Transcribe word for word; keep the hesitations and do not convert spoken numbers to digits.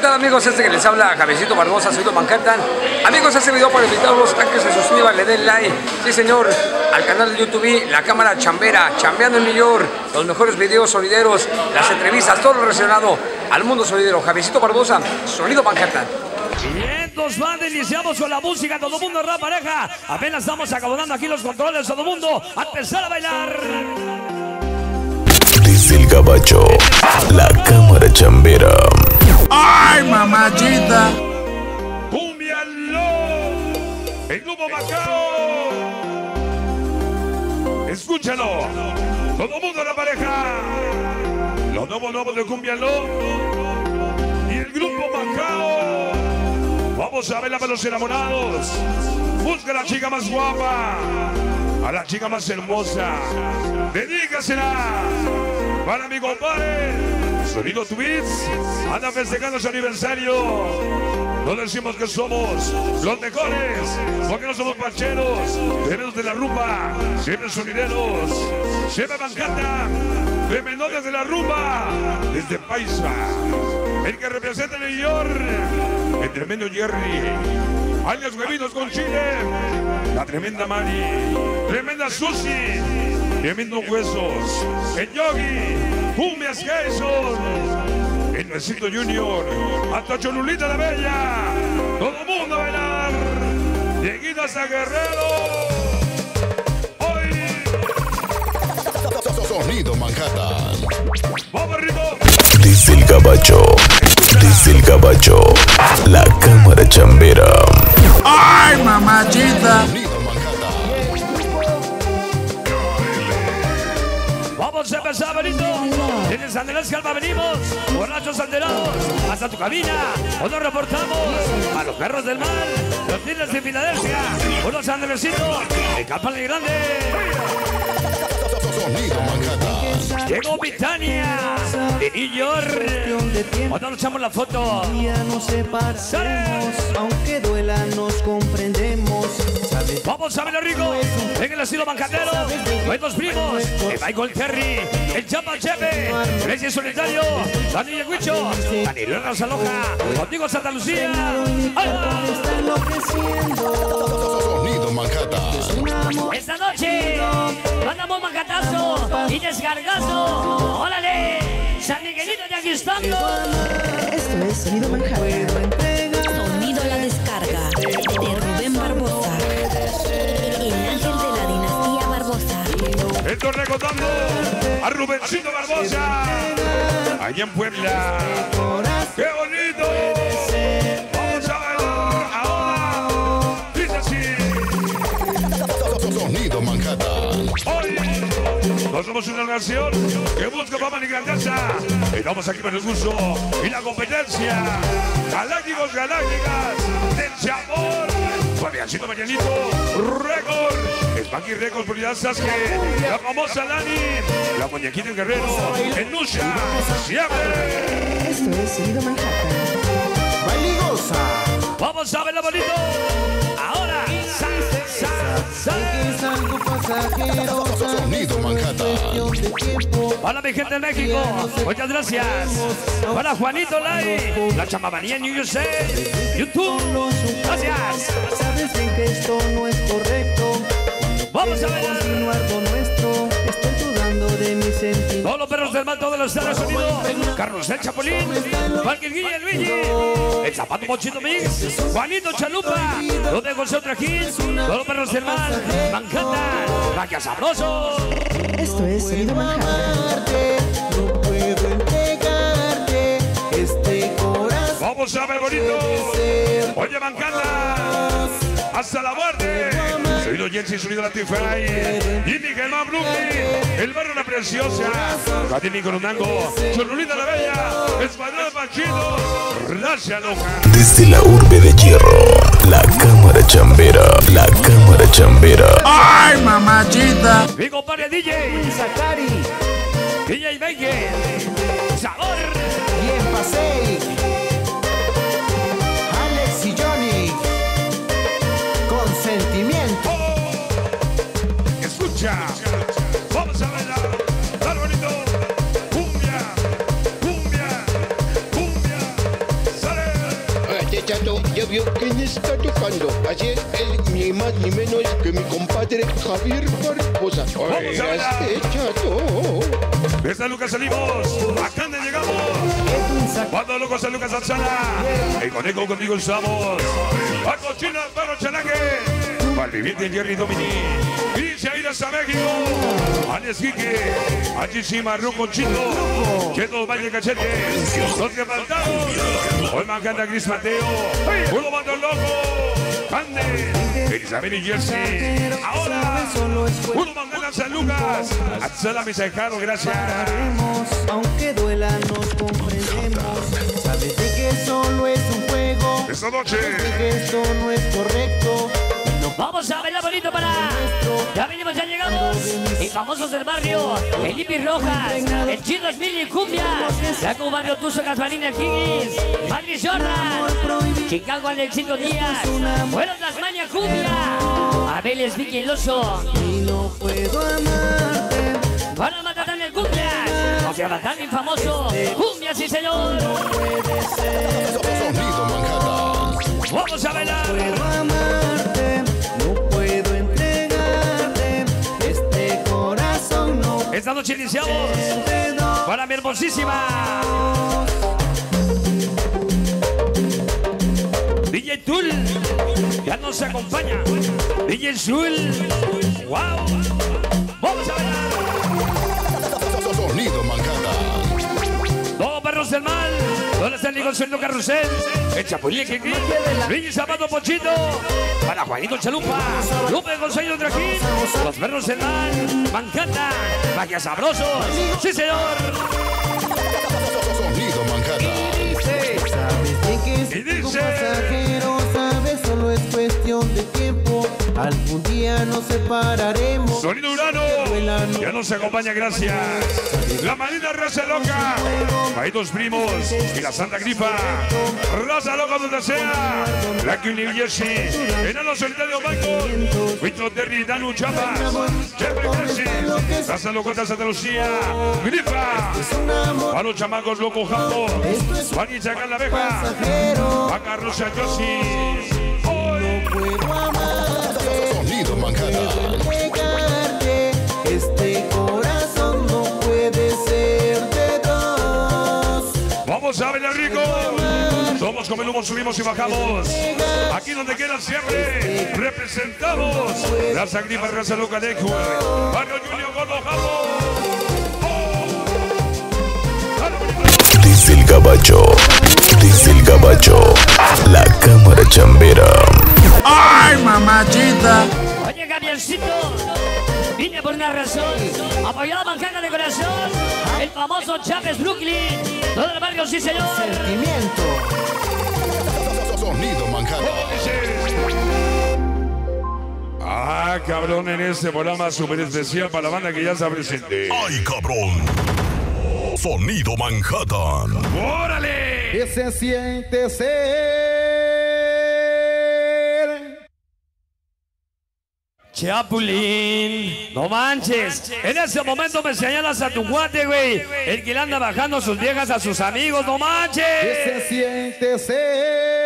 tal, amigos? Este que les habla Javiercito Barbosa, soy de Manhattan. Amigos, este video para invitarlos a que se suscriban, le den like, sí señor, al canal de YouTube La Cámara Chambera, chambeando en New York, los mejores videos sonideros, las entrevistas, todo lo relacionado al mundo sonidero. Javiercito Barbosa, Sonido Manhattan. Bien, dos bandas, iniciamos con la música, todo el mundo rap pareja. Apenas estamos acabando aquí los controles, todo el mundo a empezar a bailar. Desde el Gabacho, La Cámara Chambera. ¡Ay, mamachita! ¡Cúmbialo! ¡El Grupo Macao! Escúchalo, todo el mundo a la pareja. Los nuevos nuevos de Cúmbialo y el Grupo Macao. Vamos a verla para los enamorados. Busca a la chica más guapa, a la chica más hermosa. Dedícasela para mi compadre Sonido Tweets. Anda festejando su aniversario. No decimos que somos los mejores, porque no somos pancheros. Venimos de la rumba, siempre sonideros, siempre Manhattan, de menores de la rumba, desde Paisa. El que representa New York, el tremendo Jerry, alias Huevitos con Chile, la tremenda Mari, tremenda Susi, tremendo Huesos, el Yogi, Cumbias Jason, el Nuecito Junior, hasta Cholulita la Bella, todo el mundo a bailar, Dieguito hasta Guerrero. Hoy Sonido Manhattan. vamos, Rico. Desde el Gabacho, desde el Gabacho, La Cámara Chambera. ¡Ay, mamachita! Sonido Manhattan. Vamos a empezar, Benito. Desde San Andrés, Calma, venimos. Borrachos alterados. Hasta tu cabina. Hoy nos reportamos a los perros del mal. Los Tigres de Filadelfia. Unos andresitos. El Campal Grande. Sonido Manhattan. Llegó Britannia de New York. Cuando nos echamos la foto. Ya nos separamos, aunque duela nos comprendemos. ¿Sabes? Vamos a verlo, Rico. En el estilo bancatero. Nuestros primos. El Michael Terry. El Chapa Chepe. Grecia Solitario. Dani Yeguicho. Dani Rosa Loja. Contigo Santa Lucía. Está enloqueciendo. Sonido Manhattan. Esta noche mandamos macatazo y descargazo. ¡Órale! San Miguelito de aquí estando. Esto es Sonido Manhattan. Sonido La Descarga de Rubén Barbosa, el ángel de la dinastía Barbosa. Estoy recordando a Rubencito Barbosa. Allá en Puebla. ¡Qué bonito! Vamos a bailar ahora. Dice así. Sonido Manhattan. Hoy nos somos una nación que busca fama y grandeza. Estamos aquí para el gusto y la competencia. Galácticos, galácticas, del sabor. Fabiancito Mañanito, récord. Spanky Records, por ya sabes que la famosa Dani, la muñequita en Guerrero, en Nusha, siempre. Esto es Sonido Manhattan. ¡Bailigosa! Vamos a verlo bonito. Ahora, sa, sa, sa. Es algo pasajero. Sonido Manhattan. De tiempo. Para mi gente de México, muchas gracias. Para Juanito Lai, la chamabanía en U S A, YouTube, gracias. Sabes bien que esto no es correcto. Vamos a bailar. Continuar con nuestro. Estoy dudando de mis sentimientos. Todos los perros del mal, todos los Estados Unidos. Carlos el Chapulín, Valkyrie Guille, el Luigi, el Zapato Mochito Mix, Juanito Chalupa, los de José Trajín, todos los perros del mal, Manhattan, Raquia Sabroso. Esto es Sonido Manhattan. No puedo entregarte este corazón. Vamos a ver bonito. Oye, Manhattan, hasta la muerte. Sonido Jensi, sonido Latify, Jimmy Germán Brooklyn, el barrio La Preciosa, Catini Coronango, Cholulita la Bella, Espadrón de Panchito, Racha Loja. Desde la urbe de hierro, La Cámara Chambera. La Cámara Chambera. ¡Ay, mamachita! Mi compadre D J, Zacari. D J Baker, Sabor. Bien pasé. Alex y Johnny. Consentimiento. Escucha, vamos a bailar, dale bonito, cumbia, cumbia, cumbia, sale. Chato ya vio quién está tocando. Así es, él ni más ni menos que mi compadre Javier Barbosa. Oiga, este Chato. De San Lucas salimos, acá donde llegamos. Cuando loco San Lucas al sala. El conejo contigo estamos. A Cochina, Perro Chalaque. Valviviente Jerry Domini. Dice a ir hasta México. Alex Quique. Allí sí, Marrón Conchito. Cheto Valle Cachete. Los que faltamos. Hoy Mancanta Gris Mateo. Uno Mando Loco. Cande. Elizabeth y Jersey. Ahora. Uno Mancanta San Lucas. Atzala Misajaro, gracias. Aunque duela, nos comprendemos. Sabes de que solo es un juego. Esta noche. Sabes de que esto no es correcto. Vamos a bailar bonito para... Ya venimos, ya llegamos. Y famosos del barrio. El Lipi Rojas. El Chido Smiley Cumbia. Saco Barrio Tuzo, Gasparina, el Higgins. Madrid Jordan. Chicago Alexito Díaz. Fueron las Maña Cumbia. Abeles Vicky el Oso. Y no puedo amarte. Van a matar en el Cumbia. Aunque matar el famoso. Cumbia, sí señor. Sonido Manhattan. Vamos a bailar. Puedo amarte. No puedo entregarte. Este corazón no. Esta noche iniciamos para mi hermosísima D J Tool, ya nos acompaña. D J Zul, wow. Vamos a bailar. Sonido Manhattan. Dos perros del mal. ¿Dónde está el Nico Sueldo Carrusel? El Chapulín que Luigi Zapato Pochito. Para Juanito Chalupa. Lupe Gonzalo Trajín. Los perros del mal. Manhattan. Magia sabrosos. Sí, señor. Sonido Manhattan. Sabes de que es Y algo dice- pasajero, sabes, solo es cuestión de tiempo. Algún día nos separaremos. Sonido Urano. Ya nos acompaña, gracias. La Marina Raza Loca. Hay dos primos. Y la Santa Grifa. Raza Loca donde sea. La que New Jersey. Enano Solitario Michael. Víctor Terry, Danu Chapas. Jeffrey Jersey. Raza Loca Santa Lucía. Grifa. A los chamacos locos Jambo. Juan y Chacal la Abeja. Pasajero, Vaca Rosa Josie. Hoy. puedo amarte. Sonido Manhattan. Entregarte. Este corazón no puede ser de dos. Vamos a bailar rico. Somos como el humo, subimos y bajamos. Aquí donde quieran siempre. Representamos. La Sagrifa Raza Loca de Ecuador. Barrio Julio Gordo Jabo. Desde el Gabacho. Desde el Gabacho. La cámara chambera. ¡Ay, mamachita! Oye, Javiercito, vine por una razón. Apoyado a Manhattan de corazón. El famoso Chávez Brooklyn. Todo el barrio, sí señor. Sentimiento. Sonido Manhattan. Ah, cabrón, en este programa súper especial para la banda que ya está presente. ¡Ay, cabrón! Sonido Manhattan. ¡Órale! ¿Qué se siente ser? Chapulín, no manches. En ese momento me señalas a tu guate, güey. El que le anda bajando sus viejas a sus amigos, no manches. ¿Qué se siente ser?